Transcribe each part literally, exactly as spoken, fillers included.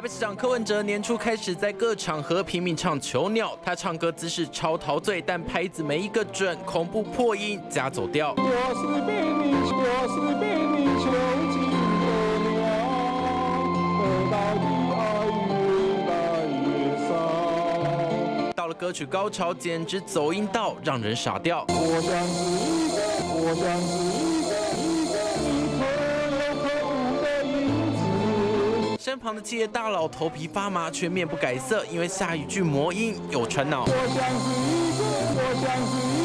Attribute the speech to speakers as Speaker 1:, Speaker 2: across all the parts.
Speaker 1: 北市长柯文哲年初开始在各场合拼命唱《囚鸟》，他唱歌姿势超陶醉，但拍子没一个准，恐怖破音加走调。我是被你，我是被你囚禁的鸟，得到的爱越来越少。到了歌曲高潮，简直走音到让人傻掉。我想是一个，我想是一个。 身旁的企业大佬头皮发麻，却面不改色，因为下一句魔音有传脑。我像是一个，我像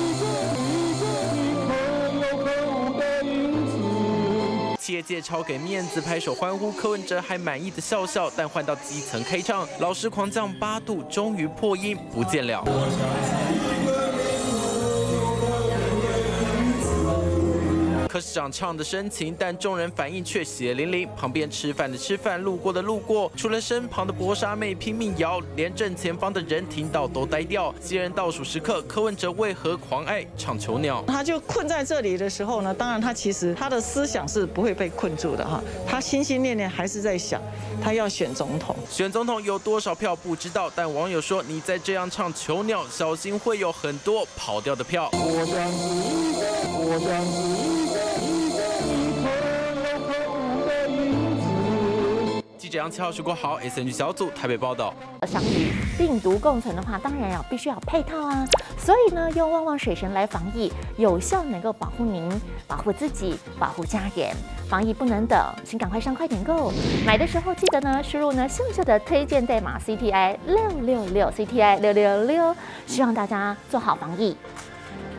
Speaker 1: 是一个，一个有可无的影子。企业界超给面子，拍手欢呼，柯文哲还满意的笑笑，但换到基层开唱，老师狂降八度，终于破音不见了。 柯市长唱的深情，但众人反应却血淋淋。旁边吃饭的吃饭，路过的路过，除了身旁的薄纱妹拼命摇，连正前方的人听到都呆掉。接人倒数时刻，柯文哲为何狂爱唱囚鸟？
Speaker 2: 他就困在这里的时候呢，当然他其实他的思想是不会被困住的哈，他心心念念还是在想，他要选总统。
Speaker 1: 选总统有多少票不知道，但网友说你再这样唱囚鸟，小心会有很多跑掉的票。我想是一个，我想是一个。 记者杨七号、徐国豪 ，S N G 小组台北报道。
Speaker 3: 想与病毒共存的话，当然要必须要配套啊。所以呢，用旺旺水神来防疫，有效能够保护您、保护自己、保护家人。防疫不能等，请赶快上快点购。买的时候记得呢，输入呢秀秀的推荐代码 C T I 六六六 C T I 六六六，希望大家做好防疫。